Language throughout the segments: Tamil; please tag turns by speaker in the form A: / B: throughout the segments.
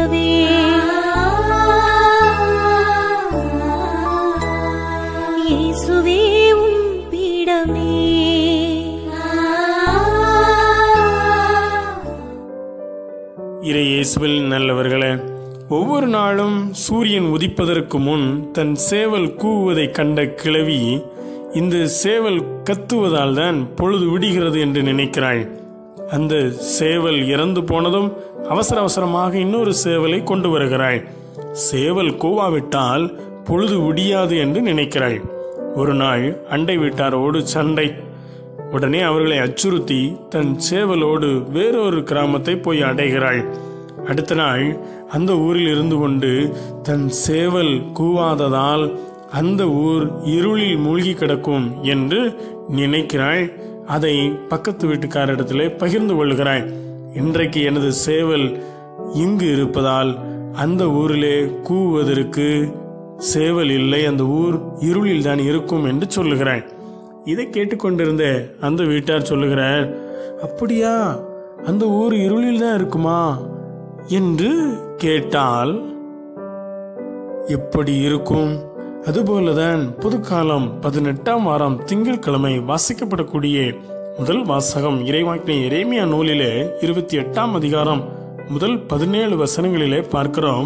A: பீடமே, இயேசுவே உம் பீடமே.
B: இயேசுவில் நல்லவர்களே, ஒவ்வொரு நாளும் சூரியன் உதிப்பதற்கு முன் தன் சேவல் கூவுவதை கண்ட கிழவி இந்த சேவல் கத்துவதால் தான் பொழுது விடுகிறது என்று நினைக்கிறாள். அந்த சேவல் இறந்து போனதும் அவசர அவசரமாக இன்னொரு சேவலை கொண்டு வருகிறாள். சேவல் கூவாவிட்டால் பொழுது விடியாது என்று நினைக்கிறாள். ஒரு நாள் அண்டை வீட்டாரோடு சண்டை. உடனே அவர்களை அச்சுறுத்தி தன் சேவலோடு வேறொரு கிராமத்தை போய் அடைகிறாள். அடுத்த நாள் அந்த ஊரில் இருந்து கொண்டு தன் சேவல் கூவாததால் அந்த ஊர் இருளில் மூழ்கி கிடக்கும் என்று நினைக்கிறாள். அதை பக்கத்து வீட்டுக்காரிடத்திலே பகிர்ந்து கொள்கிறாள். இன்றைக்கு எனது சேவல் இங்கு இருப்பதால் அந்த ஊரிலே கூவுவதற்கு சேவல் இல்லை, அந்த ஊர் இருளில் தான் இருக்கும் என்று சொல்லுகிறாள். இதை கேட்டுக்கொண்டிருந்த அந்த வீட்டார் சொல்லுகிறார், அப்படியா, அந்த ஊர் இருளில் தான் இருக்குமா என்று கேட்டால் எப்படி இருக்கும்? அதுபோலதான் புதுக்காலம் 18ஆம் வாரம் திங்கட்கிழமை வாசிக்கப்படக்கூடிய முதல் வாசகம் இறைவாக்கினை எரேமியா நூலிலே 28ஆம் அதிகாரம் முதல் 17 வசனங்களிலே பார்க்கிறோம்.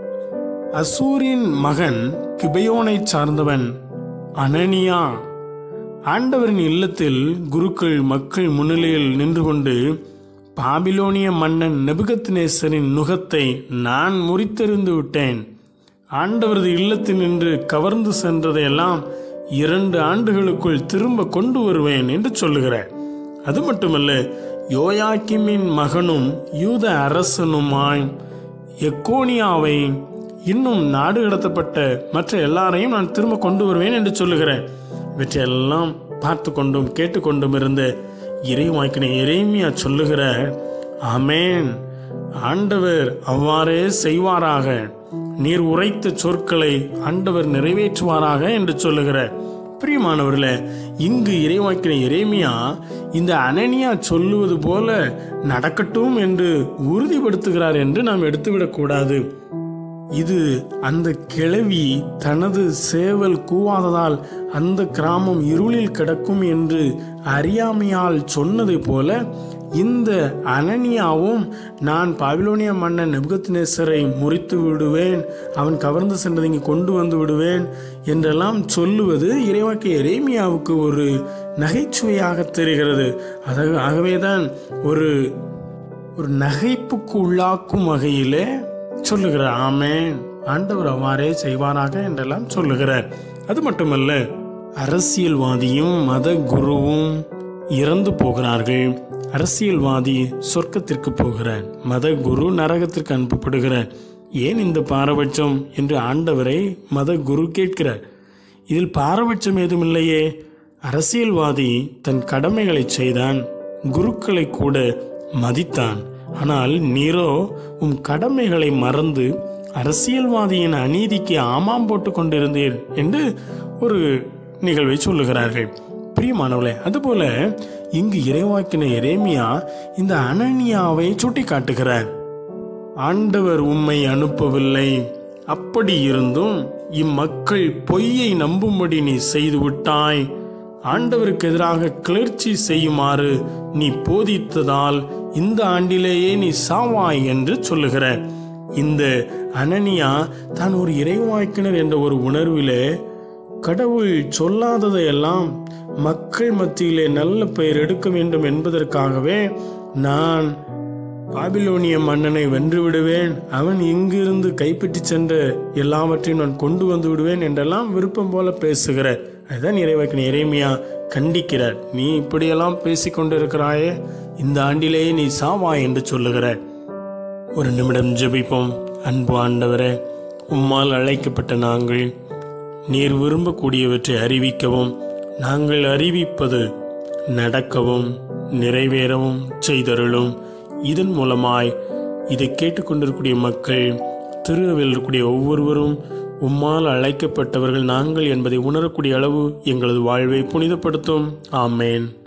B: அசூரின் மகன் கிபெயோனை சார்ந்தவன் அனனியா ஆண்டவரின் இல்லத்தில் குருக்கள் மக்கள் முன்னிலையில் நின்று கொண்டு, பாபிலோனிய மன்னன் நெபுகத்நேசரின் நுகத்தை நான் முறித்தெறிந்து விட்டேன், ஆண்டவரது இல்லத்தில் நின்று கவர்ந்து சென்றதையெல்லாம் 2 ஆண்டுகளுக்குள் திரும்ப கொண்டு வருவேன் என்று சொல்லுகிறார். அது மட்டுமல்ல, யோயாக்கிமின் மகனும் யூத அரசனுமாய் எக்கோனியாவை இன்னும் நாடு கடத்தப்பட்ட மற்ற எல்லாரையும் நான் திரும்ப கொண்டு வருவேன் என்று சொல்லுகிறேன். இவற்றையெல்லாம் பார்த்து கொண்டும் கேட்டுக்கொண்டும் இருந்த இறைவாக்கினை எரேமியா சொல்லுகிற, ஆமேன், ஆண்டவர் அவ்வாறே செய்வாராக, நீர் உரைத்த சொற்களை ஆண்டவர் நிறைவேற்றுவாராக என்று சொல்லுகிற. பிரியமானவர்களே, இங்கு இறைவாக்கினை எரேமியா இந்த அனனியா சொல்லுவது போல நடக்கட்டும் என்று உறுதிப்படுத்துகிறார் என்று நாம் எடுத்துவிடக் கூடாது. இது அந்த கிழவி தனது சேவல் கூவாததால் அந்த கிராமம் இருளில் கிடக்கும் என்று அறியாமையால் சொன்னதை போல இந்த அனனியாவும் நான் பாபிலோனிய மன்னன் நெபுகத்நேசரை முறித்து விடுவேன், அவன் கவர்ந்து சென்றதை இங்கு கொண்டு வந்து விடுவேன் என்றெல்லாம் சொல்லுவது இறைவாக்கிய எரேமியாவுக்கு ஒரு நகைச்சுவையாக தெரிகிறது. ஆகவேதான் ஒரு நகைப்புக்கு உள்ளாக்கும் வகையிலே சொல்லுகிறார், ஆமேன், ஆண்டவர் அவ்வாறே செய்வாராக என்றெல்லாம் சொல்லுகிறார். அது மட்டுமல்ல, அரசியல்வாதியும் மத குருவும் இறந்து போகிறார்கள். அரசியல்வாதி சொர்க்கத்திற்கு போகிறார், மத குரு நரகத்திற்கு அனுப்பப்படுகிறார். ஏன் இந்த பாரபட்சம் என்று ஆண்டவரை மத குரு கேட்கிறார். இதில் பாரபட்சம் ஏதும் இல்லையே. அரசியல்வாதி தன் கடமைகளை செய்தான், குருக்களை கூட மதித்தான். ஆனால் நீரோ உம் கடமைகளை மறந்து அரசியல்வாதியின் அநீதிக்கு ஆமாம் போட்டு கொண்டிருந்தீர் என்று ஒரு நிகழ்வை சொல்லுகிறார்கள். பிரியமானவர்களே, அதுபோல இங்கு இறைவாக்கின எரேமியா இந்த அனனியாவை சுட்டி காட்டுகிறார். ஆண்டவர் உம்மை அனுப்பவில்லை, அப்படி இருந்தும் இம்மக்கள் பொய்யை நம்பும்படி நீ செய்து விட்டாய். ஆண்டவருக்கு எதிராக கிளர்ச்சி செய்யுமாறு நீ போதித்ததால் இந்த ஆண்டிலேயே நீ சாவாய் என்று சொல்லுகிற. இந்த அனனியா தான் ஒரு இறைவாக்கினர் என்ற ஒரு உணர்விலே கடவுள் சொல்லாததையெல்லாம் மக்கள் மத்தியிலே நல்ல பெயர் எடுக்க வேண்டும் என்பதற்காகவே நான் பாபிலோனிய மன்னனை வென்று விடுவேன், அவன் இங்கிருந்து கைப்பற்றி சென்ற எல்லாவற்றையும் நான் கொண்டு வந்து விடுவேன் என்றெல்லாம் விருப்பம் போல பேசுகிற. அதுதான் இறைவாக்கின எரேமியா கண்டிக்கிறார். நீ இப்படியெல்லாம் பேசிக்கொண்டிருக்கிறாயே, இந்த ஆண்டிலேயே நீ சாவாய் என்று சொல்லுகிற. ஒரு நிமிடம் ஜெபிப்போம். அன்பு ஆண்டவரே, உம்மால் அழைக்கப்பட்ட நாங்கள் நீர் விரும்பக்கூடியவற்றை அறிவிக்கவும், நாங்கள் அறிவிப்பது நடக்கவும் நிறைவேறவும் செய்தருளும். இதன் மூலமாய் இதை கேட்டுக்கொண்டிருக்கூடிய மக்கள், திருவில் இருக்கக்கூடிய ஒவ்வொருவரும் உம்மால் அழைக்கப்பட்டவர்கள் நாங்கள் என்பதை உணரக்கூடிய அளவு எங்களது வாழ்வை புனிதப்படுத்தும். ஆமேன்.